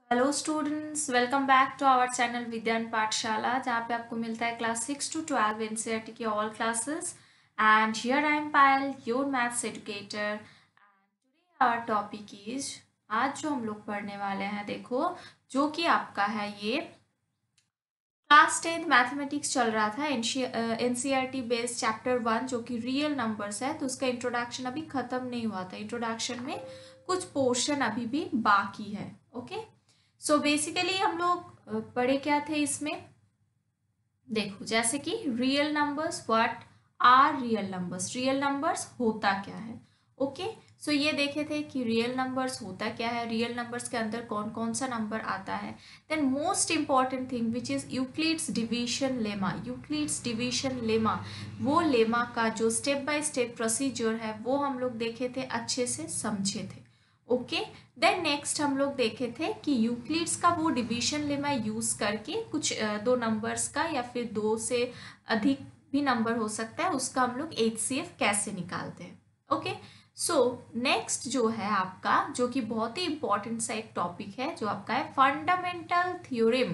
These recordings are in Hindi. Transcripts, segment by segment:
Hello students, welcome back to our channel Vigyan Pathshala, जहाँ पे आपको मिलता है क्लास 6 to 12 एनसीईआरटी की all classes. And here I am Payal, your maths educator. And today our topic is, आज जो हम लोग पढ़ने वाले हैं, देखो, जो कि आपका है ये क्लास 10 मैथमेटिक्स चल रहा था, एनसीईआरटी बेस्ड चैप्टर 1 जो कि रियल नंबर्स है। तो उसका इंट्रोडक्शन अभी खत्म नहीं हुआ था। इंट्रोडक्शन में कुछ पोर्शन अभी भी बाकी है। ओके, सो बेसिकली हम लोग पढ़े क्या थे इसमें, देखो, जैसे कि real numbers, what are real numbers होता क्या है। ओके, सो ये देखे थे कि रियल नंबर्स होता क्या है, रियल नंबर्स के अंदर कौन कौन सा नंबर आता है। Then most important thing which is Euclid's division lemma. Euclid's division lemma, वो लेमा का जो स्टेप बाय स्टेप प्रोसीजर है वो हम लोग देखे थे, अच्छे से समझे थे। ओके, देन नेक्स्ट हम लोग देखे थे कि यूक्लिड्स का वो डिवीजन लेमा यूज करके कुछ दो नंबर्स का या फिर दो से अधिक भी नंबर हो सकता है, उसका हम लोग एचसीएफ कैसे निकालते हैं। ओके, सो नेक्स्ट जो है आपका, जो कि बहुत ही इंपॉर्टेंट सा एक टॉपिक है, जो आपका है fundamental theorem.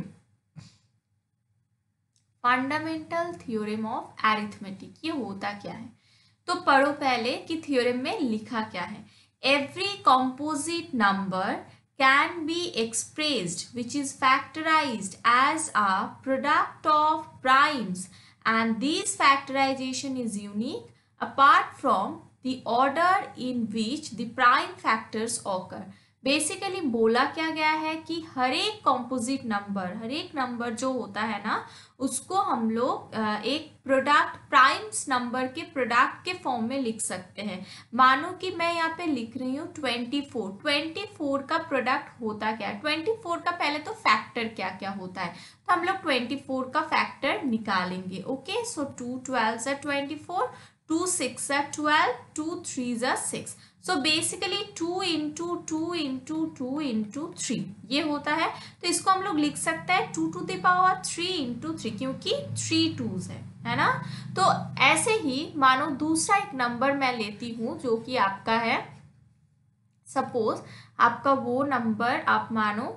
Fundamental theorem of arithmetic, ये होता क्या है। तो पढ़ो पहले कि थ्योरम में लिखा क्या है। Every composite number can be expressed which is factorized as a product of primes, and this factorization is unique apart from the order in which the prime factors occur. Basically बोला क्या गया है कि हर एक कॉम्पोजिट नंबर, हर एक नंबर जो होता है ना, उसको हम लोग एक प्रोडक्ट, प्राइम्स नंबर के प्रोडक्ट के फॉर्म में लिख सकते हैं। मानो कि मैं यहाँ पे लिख रही हूँ 24। 24 का प्रोडक्ट होता क्या है, 24 का पहले तो फैक्टर क्या क्या होता है, तो हम लोग 24 का फैक्टर निकालेंगे। Okay, so 2 12 24, 2 6 12, 2 3 6। So basically 2 into 2 into 2 into 3 ये होता है। तो इसको हम लोग लिख सकते हैं 2 टू द पावर 3 इंटू 3, क्योंकि 3 2s है ना। तो ऐसे ही मानो दूसरा एक नंबर मैं लेती हूँ जो कि आपका है, सपोज आपका वो नंबर आप मानो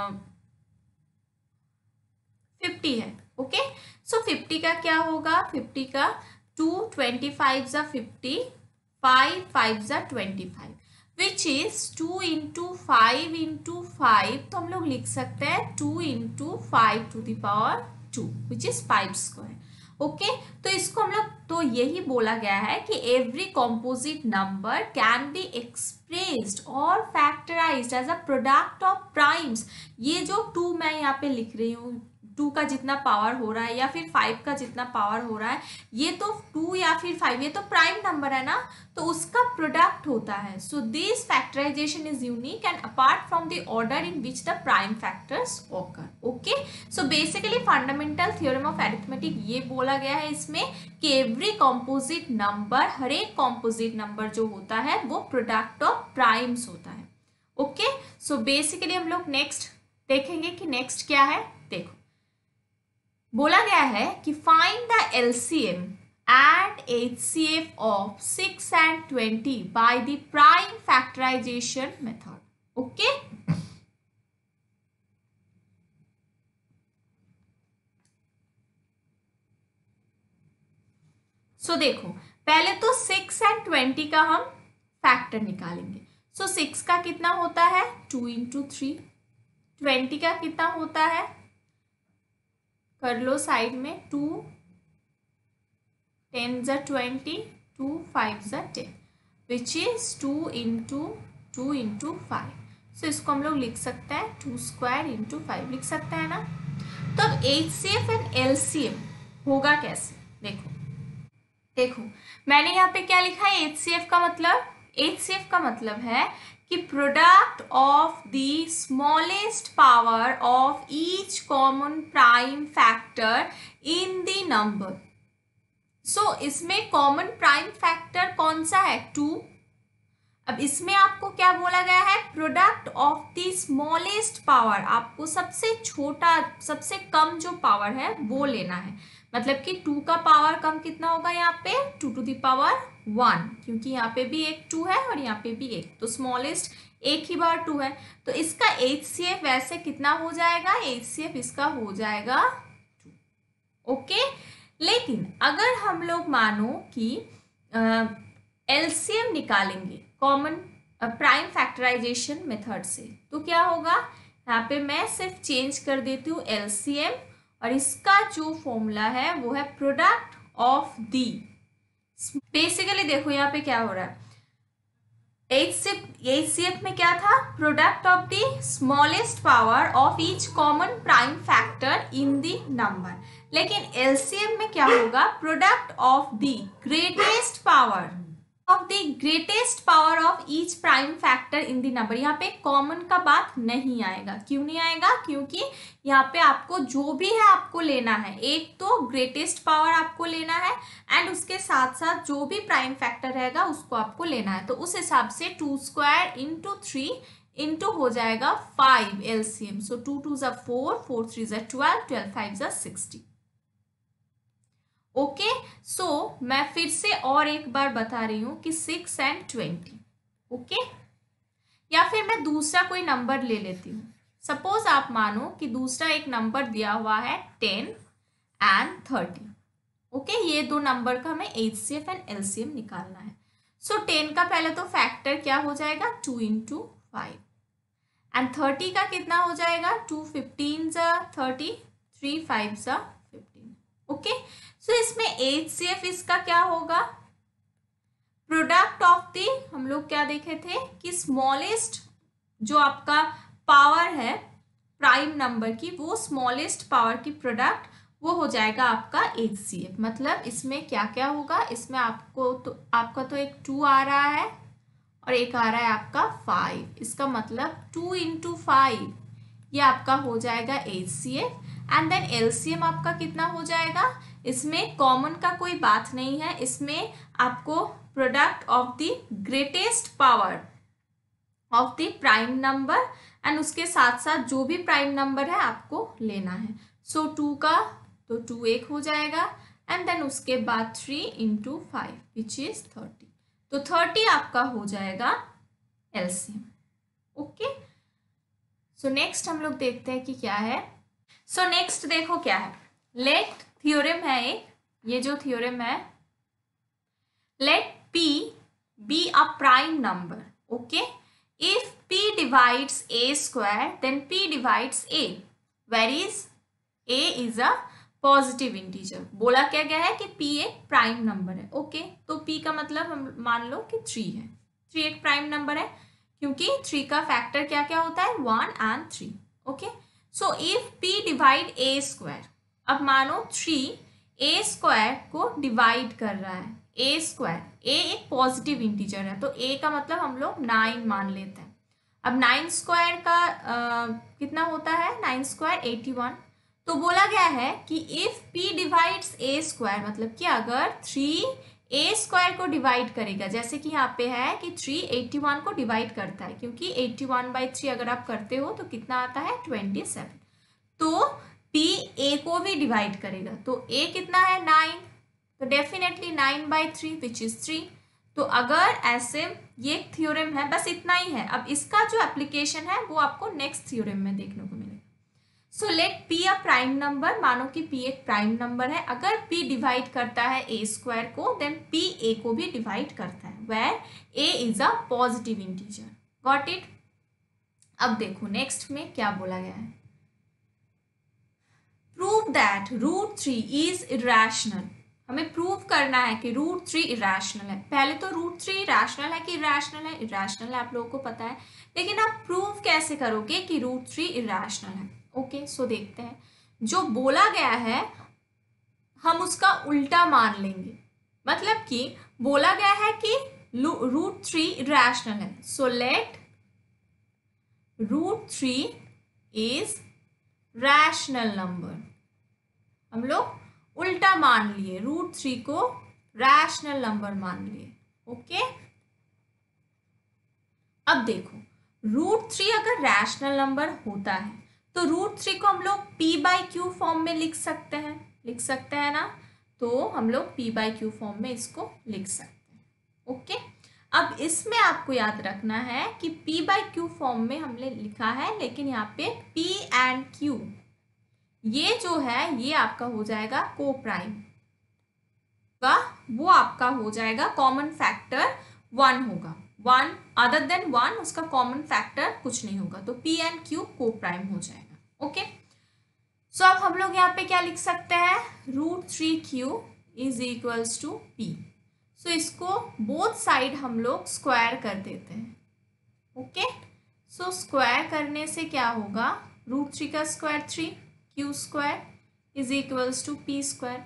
50 है। ओके, सो 50 का क्या होगा, 50 का 2 25 ज़ा 50, 5 5 ज़ा 25, विच इज 2 इंटू 5 इंटू 5। तो हम लोग लिख सकते हैं 2 into 5 to the power 2 which is 5 square. Okay, तो इसको हम लोग, तो यही बोला गया है कि every composite number can be expressed और factorized as a product of primes. ये जो 2 मैं यहाँ पे लिख रही हूँ, 2 का जितना पावर हो रहा है या फिर 5 का जितना पावर हो रहा है, ये तो 2 या फिर 5 ये तो प्राइम नंबर है ना, तो उसका प्रोडक्ट होता है। So this factorization is unique and apart from the order in which the prime factors occur. Okay, so basically fundamental theorem of arithmetic ये बोला गया है इसमें कि एवरी कॉम्पोजिट नंबर, हर एक कॉम्पोजिट नंबर जो होता है वो प्रोडक्ट ऑफ प्राइम्स होता है। ओके, सो बेसिकली हम लोग नेक्स्ट देखेंगे कि नेक्स्ट क्या है। देखो, बोला गया है कि find the LCM and HCF of 6 and 20 by the prime factorization method. Okay, so देखो, पहले तो 6 and 20 का हम फैक्टर निकालेंगे। सो 6 का कितना होता है 2 इंटू 3, 20 का कितना होता है, कर लो साइड में, 2 10 ज़ा 20, 2 5 ज़ा 10, which is 2 into 2 into 5। So इसको हम लोग लिख सकते हैं 2 स्क्वायर इंटू 5 लिख सकते हैं ना। तो अब एचसीएफ एंड एलसीएम होगा कैसे, देखो देखो, मैंने यहाँ पे क्या लिखा है, एचसीएफ का मतलब, एचसीएफ का मतलब है कि product of the smallest power of each common prime factor in the number. So इसमें कॉमन प्राइम फैक्टर कौन सा है 2। अब इसमें आपको क्या बोला गया है, product of the smallest power, आपको सबसे छोटा, सबसे कम जो पावर है वो लेना है। मतलब कि 2 का पावर कम कितना होगा यहाँ पे 2 टू द पावर 1, क्योंकि यहाँ पे भी एक 2 है और यहाँ पे भी एक, तो स्मॉलेस्ट एक ही बार 2 है, तो इसका HCF वैसे कितना हो जाएगा, HCF इसका हो जाएगा 2। ओके, लेकिन अगर हम लोग मानो कि LCM निकालेंगे कॉमन प्राइम फैक्टराइजेशन मेथड से, तो क्या होगा, यहाँ पे मैं सिर्फ चेंज कर देती हूँ LCM, और इसका जो फॉर्मूला है वो है प्रोडक्ट ऑफ दी, बेसिकली देखो यहाँ पे क्या हो रहा है, HCF में क्या था, product of the smallest power of each common prime factor in the number, लेकिन LCM में क्या होगा, product of the greatest power of the greatest power of each prime factor in the number. यहाँ पे कॉमन का बात नहीं आएगा, क्यों नहीं आएगा, क्योंकि यहाँ पे आपको जो भी है आपको लेना है, एक तो ग्रेटेस्ट पावर आपको लेना है एंड उसके साथ साथ जो भी प्राइम फैक्टर रहेगा उसको आपको लेना है, तो उस हिसाब से 2 स्क्वायर इंटू 3 इंटू हो जाएगा 5 LCM, सो 2 2 ज़ा 4, 4 3 ज़ा 12, 12 5 ज़ा 60। ओके, सो मैं फिर से और एक बार बता रही हूं कि 6 एंड 20। ओके, या फिर मैं दूसरा कोई नंबर ले लेती हूँ, सपोज आप मानो कि दूसरा एक नंबर दिया हुआ है 10 एंड 30। ओके, ये दो नंबर का हमें HCF एंड LCM निकालना है। सो 10 का पहले तो फैक्टर क्या हो जाएगा, 2 इंटू 5, एंड 30 का कितना हो जाएगा, 2 15 ज़ा 30, 3 5 ज़ा 15। ओके, सो इसमें HCF इसका क्या होगा, प्रोडक्ट ऑफ द, हम लोग क्या देखे थे कि स्मॉलेस्ट जो आपका पावर है प्राइम नंबर की, वो स्मॉलेस्ट पावर की प्रोडक्ट वो हो जाएगा आपका HCF। मतलब इसमें क्या क्या होगा, इसमें आपका तो एक 2 आ रहा है और एक आ रहा है आपका 5, इसका मतलब 2 इंटू 5 ये आपका हो जाएगा HCF, एंड देन LCM आपका कितना हो जाएगा, इसमें कॉमन का कोई बात नहीं है, इसमें आपको product of the greatest power of the prime number and उसके साथ साथ जो भी प्राइम नंबर है आपको लेना है। सो 2 का तो 2 एक हो जाएगा, एंड देन उसके बाद 3 इंटू 5 विच इज 30, तो 30 आपका हो जाएगा LCM। ओके, सो नेक्स्ट हम लोग देखते हैं कि क्या है। सो नेक्स्ट देखो क्या है, लेट थ्योरम है एक, ये जो थ्योरम है, let P be a prime number, okay, if P divides A square then P divides A, whereas A is a positive integer. बोला क्या गया है कि P एक प्राइम नंबर है। ओके, तो P का मतलब हम मान लो कि 3 है, 3 एक प्राइम नंबर है क्योंकि 3 का फैक्टर क्या क्या होता है, 1 and 3। Okay, so if P divide A square, अब मानो 3 A स्क्वायर को डिवाइड कर रहा है, A स्क्वायर, A एक पॉजिटिव इंटीजर है तो A का मतलब हम लोग 9 मान लेते हैं। अब 9 स्क्वायर का कितना होता है, 9 स्क्वायर 81, तो बोला गया है कि if P divides A square, मतलब कि अगर 3 A स्क्वायर को डिवाइड करेगा, जैसे कि यहाँ पे है कि 3 81 को डिवाइड करता है, क्योंकि 81/3 अगर आप करते हो तो कितना आता है 27, तो P A को भी डिवाइड करेगा, तो A कितना है 9, तो डेफिनेटली 9/3 विच इज 3। तो अगर ऐसे ये थ्योरम है, बस इतना ही है। अब इसका जो एप्लीकेशन है वो आपको नेक्स्ट थ्योरम में देखने को मिलेगा। So let P a prime number, मानो कि P एक प्राइम नंबर है, अगर P डिवाइड करता है A स्क्वायर को देन P A को भी डिवाइड करता है, where A is a positive integer. Got it. अब देखो नेक्स्ट में क्या बोला गया है, प्रूव दैट √3 इज इरेशनल। हमें प्रूव करना है कि √3 इरेशनल है। पहले तो √3 इरेशनल है कि इरेशनल है, इरेशनल है आप लोगों को पता है, लेकिन आप प्रूव कैसे करोगे कि √3 इरेशनल है। ओके, सो देखते हैं, जो बोला गया है हम उसका उल्टा मान लेंगे, मतलब कि बोला गया है कि √3 इरेशनल है, so let √3 is rational number. हम लोग उल्टा मान लिए, √3 को रैशनल नंबर मान लिए। ओके, अब देखो √3 अगर रैशनल नंबर होता है तो √3 को हम लोग p/q फॉर्म में लिख सकते हैं ना, तो हम लोग p/q फॉर्म में इसको लिख सकते हैं। ओके, अब इसमें आपको याद रखना है कि p/q फॉर्म में हमने लिखा है, लेकिन यहाँ पे p एंड q ये जो है ये आपका हो जाएगा को प्राइम का, वो आपका हो जाएगा कॉमन फैक्टर 1 होगा, 1 अदर देन 1 उसका कॉमन फैक्टर कुछ नहीं होगा, तो p and q coprime हो जाएगा। ओके, सो अब हम लोग यहाँ पे क्या लिख सकते हैं, √3q is equals to p। So इसको बोथ साइड हम लोग स्क्वायर कर देते हैं। ओके, सो स्क्वायर करने से क्या होगा, √3 का square 3, q square is equals to p square.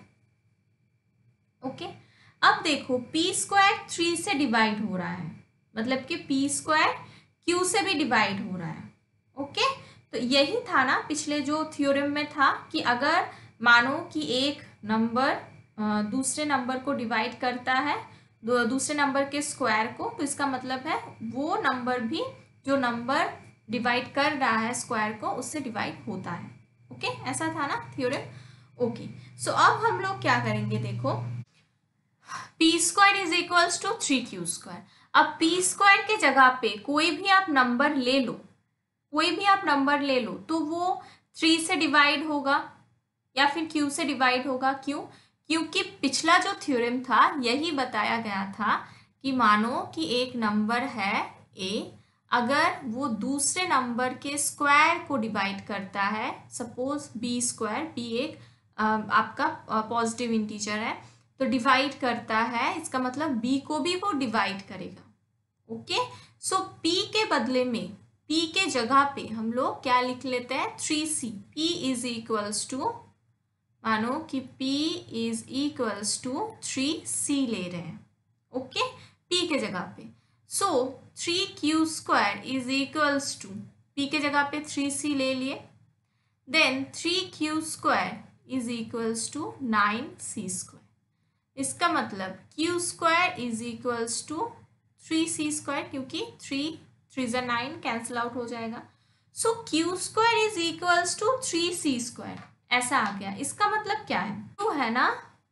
Okay, अब देखो p स्क्वायर 3 से डिवाइड हो रहा है, मतलब कि p स्क्वायर q से भी डिवाइड हो रहा है। ओके, तो यही था ना पिछले जो थ्योरम में था कि अगर मानो कि एक नंबर दूसरे नंबर को डिवाइड करता है, दूसरे नंबर के स्क्वायर को, तो इसका मतलब है वो नंबर भी जो नंबर डिवाइड कर रहा है स्क्वायर को उससे डिवाइड होता है। ओके, ऐसा था ना थ्योरम। ओके, सो अब हम लोग क्या करेंगे, देखो p square is equals to 3q square. अब p स्क्वायर के जगह पे कोई भी आप नंबर ले लो, कोई भी आप नंबर ले लो, तो वो 3 से डिवाइड होगा या फिर q से डिवाइड होगा। क्यों? क्योंकि पिछला जो थ्योरम था यही बताया गया था कि मानो कि एक नंबर है a, अगर वो दूसरे नंबर के स्क्वायर को डिवाइड करता है, सपोज b स्क्वायर, b एक आपका पॉजिटिव इंटीजर है, तो डिवाइड करता है, इसका मतलब b को भी वो डिवाइड करेगा। ओके, सो p के बदले में, p के जगह पे हम लोग क्या लिख लेते हैं, 3c। p is equals to, मानो कि p is equals to 3c ले रहे हैं। ओके, p के जगह पे, so 3q square is equals to, p के जगह पे 3c ले लिए, then 3q square is equals to 9c square. इसका मतलब q square is equals to 3c square, क्योंकि 3 3 9 कैंसिल आउट हो जाएगा। So q square is equals to 3c square, ऐसा आ गया। इसका मतलब क्या है, q है ना,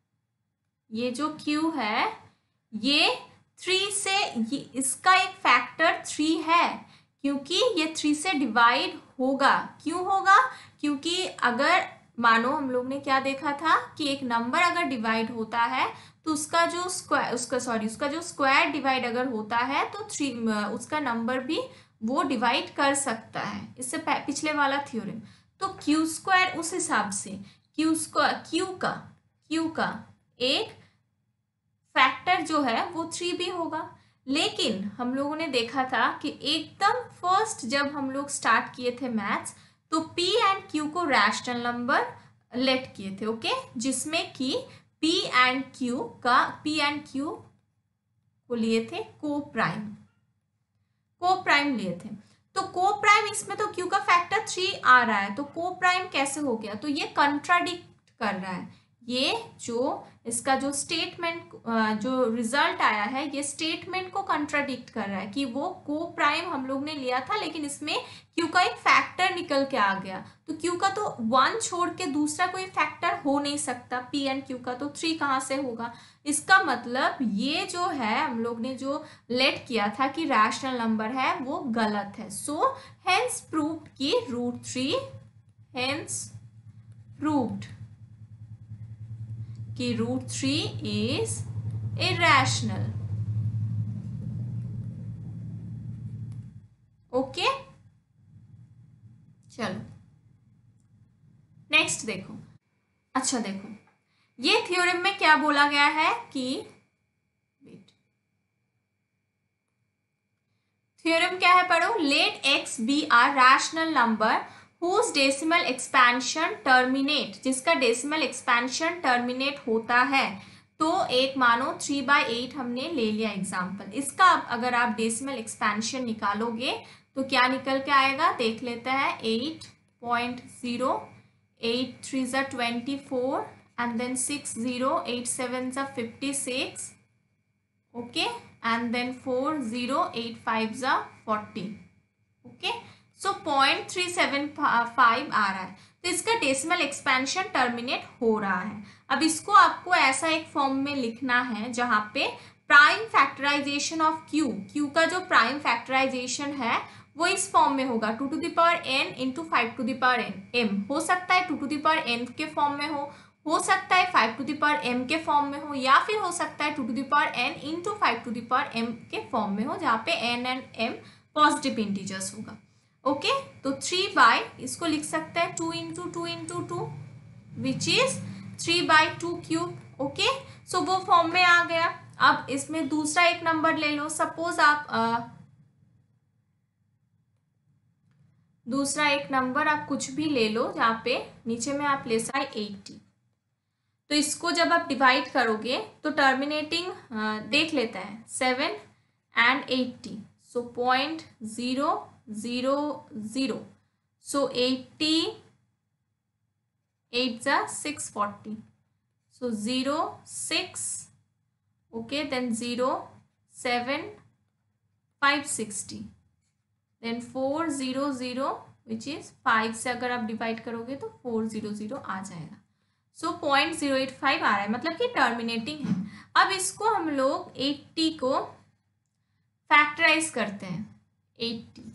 ये जो q है ये 3 से, ये इसका एक फैक्टर 3 है, क्योंकि ये 3 से डिवाइड होगा। क्यों होगा? क्योंकि अगर मानो हम लोग ने क्या देखा था कि एक नंबर अगर डिवाइड होता है तो उसका जो स्क्वायर, उसका जो स्क्वायर डिवाइड अगर होता है तो 3 उसका नंबर भी वो डिवाइड कर सकता है, इससे पिछले वाला थ्योरम। तो q स्क्वायर उस हिसाब से q का एक फैक्टर जो है वो 3 भी होगा। लेकिन हम लोगों ने देखा था कि एकदम फर्स्ट जब हम लोग स्टार्ट किए थे मैथ्स, तो p एंड q को रैशनल नंबर लेट किए थे। ओके, जिसमें कि p एंड q को लिए थे को प्राइम लिए थे। तो को प्राइम, इसमें तो q का फैक्टर 3 आ रहा है, तो को प्राइम कैसे हो गया, तो ये कंट्राडिक्ट कर रहा है। ये जो इसका जो स्टेटमेंट, जो रिजल्ट आया है, ये स्टेटमेंट को कंट्राडिक्ट कर रहा है कि वो को प्राइम हम लोग ने लिया था, लेकिन इसमें q का एक फैक्टर निकल के आ गया। तो q का तो 1 छोड़ के दूसरा कोई फैक्टर हो नहीं सकता, p एंड q का तो 3 कहाँ से होगा। इसका मतलब ये जो है हम लोग ने जो लेट किया था कि रैशनल नंबर है वो गलत है। सो हेंस प्रूव्ड कि √3, हेंस प्रूव्ड कि √3 इज इरैशनल। ओके, चलो नेक्स्ट देखो। अच्छा देखो, ये थ्योरम में क्या बोला गया है कि, थ्योरम क्या है पढ़ो, let x be a rational number whose decimal expansion terminate, जिसका डेसिमल एक्सपेंशन टर्मिनेट होता है। तो एक मानो 3/8 हमने ले लिया एग्जाम्पल, इसका अगर आप डेसिमल एक्सपेंशन निकालोगे तो क्या निकल के आएगा, देख लेते हैं। 8.0, 8 3 ज़ा 24 एंड देन 6 0, 8 7 ज़ा 56, ओके, एंड देन 4 0, 8 5 ज़ा 40। ओके, सो 0.375 आ रहा है, तो इसका डेसिमल एक्सपेंशन टर्मिनेट हो रहा है। अब इसको आपको ऐसा एक फॉर्म में लिखना है जहाँ पे prime factorization of q, q का जो प्राइम फैक्टराइजेशन है वो इस फॉर्म में होगा 2 to the power n into 5 to the power n m। हो सकता है 2 to the power n के फॉर्म में हो सकता है 5 to the power m के फॉर्म में हो, या फिर हो सकता है 2 to the power n into 5 to the power m के फॉर्म में हो, जहाँ पे n and m positive integers होगा। ओके, तो 3 बाई इसको लिख सकते हैं 2 into 2 into 2 which is 3/2 cube. Okay, so वो फॉर्म में आ गया। अब इसमें दूसरा एक नंबर ले लो, सपोज आप दूसरा एक नंबर आप कुछ भी ले लो, जहाँ पे नीचे में आप ले सकते 80। तो इसको जब आप डिवाइड करोगे तो टर्मिनेटिंग देख लेते हैं 7 एंड 80, सो 0.000, सो 80 8 जा 640, so 0 6, okay, then 0 7 560, then 400 which is 5 से अगर आप डिवाइड करोगे तो 400 आ जाएगा। सो 0.085 आ रहा है, मतलब कि टर्मिनेटिंग है। अब इसको हम लोग 80 को फैक्टराइज करते हैं 80।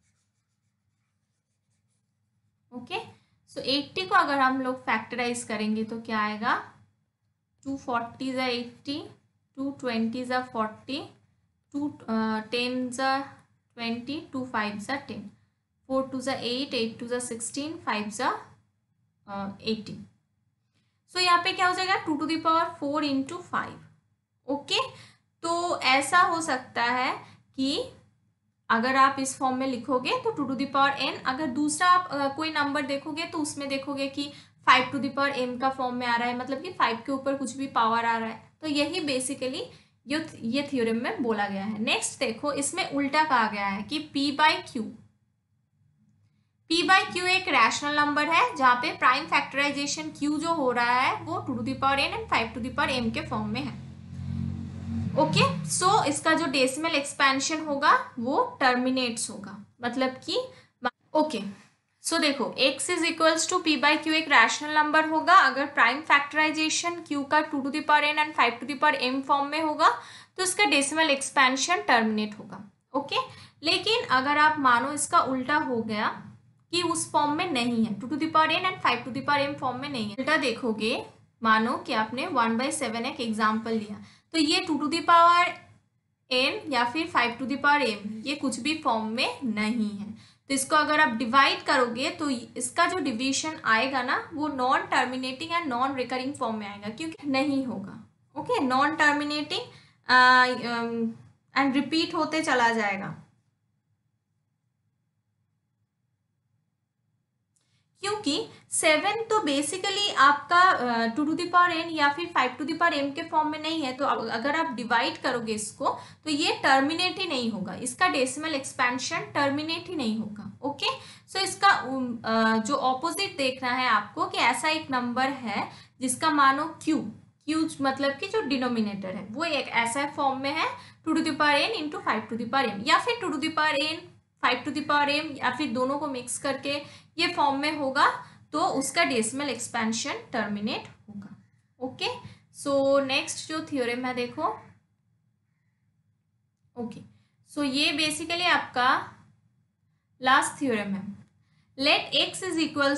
ओके, सो 80 को अगर हम लोग फैक्टराइज करेंगे तो क्या आएगा, 240 ज़ा 80, 220 ज़ा 40, 210 ज़ा 20, 25 ज़ा 10, 42 ज़ा 8, 82 ज़ा 16, 5 ज़ा 18। सो यहाँ पे क्या हो जाएगा 2 to the power 4 into 5। Okay, तो ऐसा हो सकता है कि अगर आप इस फॉर्म में लिखोगे तो 2 to the power n, अगर दूसरा आप कोई नंबर देखोगे तो उसमें देखोगे कि 5 to the power m का फॉर्म में आ रहा है, मतलब कि 5 के ऊपर कुछ भी पावर आ रहा है। तो यही बेसिकली ये थ्योरम में बोला गया है। नेक्स्ट देखो, इसमें उल्टा कहा गया है कि p/q एक रैशनल नंबर है, जहाँ पे प्राइम फैक्टराइजेशन q जो हो रहा है वो 2 to the power n and 5 to the power m के फॉर्म में है। ओके, सो इसका जो डेसिमल एक्सपेंशन होगा वो टर्मिनेट्स होगा, मतलब कि ओके, सो देखो x is equals to p/q एक रैशनल नंबर होगा अगर प्राइम फैक्टराइजेशन q का 2 to the power n and 5 to the power m form में होगा तो इसका डेसिमल एक्सपेंशन टर्मिनेट होगा। ओके, लेकिन अगर आप मानो इसका उल्टा हो गया कि उस फॉर्म में नहीं है, 2 to the power n and 5 to the power m form में नहीं है, उल्टा देखोगे, मानो कि आपने 1/7 एक एग्जाम्पल लिया, तो ये 2 to the power n या फिर 5 to the power m ये कुछ भी फॉर्म में नहीं है। तो इसको अगर आप डिवाइड करोगे तो इसका जो डिवीजन आएगा ना वो non terminating and non recurring form में आएगा, क्योंकि नहीं होगा। Okay, non terminating and repeat होते चला जाएगा, क्योंकि 7 तो बेसिकली आपका 2 to the power n या फिर 5 to the power m के फॉर्म में नहीं है। तो अगर आप डिवाइड करोगे इसको तो ये टर्मिनेट ही नहीं होगा, इसका डेसिमल एक्सपेंशन टर्मिनेट ही नहीं होगा। ओके, सो इसका जो ऑपोजिट देखना है आपको कि ऐसा एक नंबर है जिसका मानो q मतलब कि जो डिनोमिनेटर है वो एक ऐसा फॉर्म में है 2 to the power n into 5 to the power m, या फिर 2 to the power n 5 to the power m, या फिर दोनों को मिक्स करके ये फॉर्म में होगा, तो उसका डेसिमल एक्सपेंशन टर्मिनेट होगा। ओके, सो नेक्स्ट जो थ्योरम है देखो। ओके, सो ये बेसिकली आपका लास्ट थ्योरम है। Let x is equal.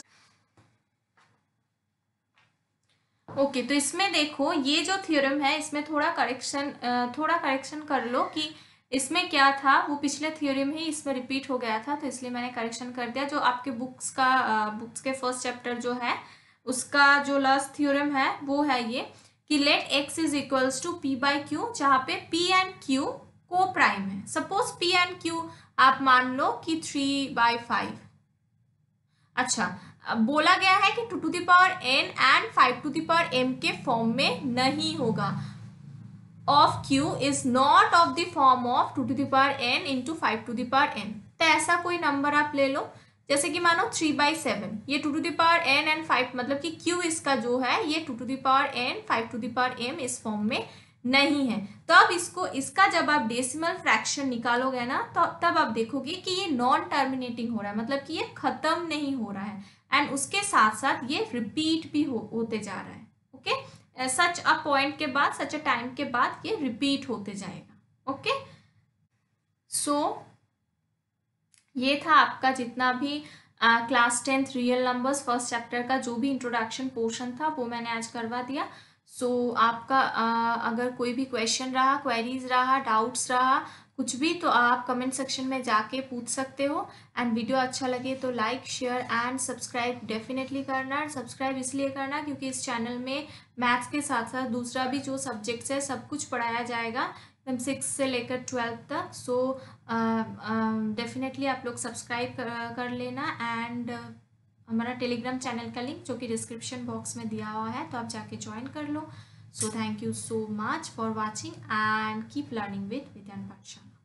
Okay, तो इसमें देखो ये जो थ्योरम है इसमें थोड़ा करेक्शन कर लो कि इसमें क्या था, वो पिछले थ्योरम ही इसमें रिपीट हो गया था, तो इसलिए मैंने करेक्शन कर दिया। जो आपके बुक्स के फर्स्ट चैप्टर जो है उसका जो लास्ट थ्योरम है वो है ये कि let x is equals to p/q, जहाँ पे p and q coprime है। सपोज p एंड q आप मान लो कि 3/5। अच्छा, बोला गया है कि 2 to the power n and 5 to the power m के फॉर्म में नहीं होगा। of q is not of the form of 2 to the power n into 5 to the power n। तो ऐसा कोई नंबर आप ले लो, जैसे कि मानो 3/7, ये 2 to the power n and 5, मतलब कि q इसका जो है ये 2 to the power n 5 to the power m इस फॉर्म में नहीं है। तो अब इसका जब आप डेसिमल फ्रैक्शन निकालोगे ना तो तब आप देखोगे कि ये नॉन टर्मिनेटिंग हो रहा है, मतलब कि ये खत्म नहीं हो रहा है, एंड उसके साथ साथ ये रिपीट भी होते जा रहा है। ओके, सच अ पॉइंट के बाद, सच अ टाइम के बाद ये रिपीट होते जाएगा। ओके, सो ये था आपका जितना भी class 10th real numbers first chapter का जो भी इंट्रोडक्शन पोर्शन था वो मैंने आज करवा दिया। सो आपका अगर कोई भी क्वेश्चन रहा, क्वेरीज रहा, डाउट्स रहा, कुछ भी, तो आप कमेंट सेक्शन में जाके पूछ सकते हो। एंड वीडियो अच्छा लगे तो like, share and subscribe definitely करना। सब्सक्राइब इसलिए करना क्योंकि इस चैनल में मैथ्स के साथ साथ दूसरा भी जो सब्जेक्ट्स है सब कुछ पढ़ाया जाएगा, एकदम 6 से लेकर 12 तक। सो डेफिनेटली आप लोग सब्सक्राइब कर लेना। एंड हमारा टेलीग्राम चैनल का लिंक जो कि डिस्क्रिप्शन बॉक्स में दिया हुआ है, तो आप जाके ज्वाइन कर लो। So thank you so much for watching and keep learning with Vidyan पाठशाला।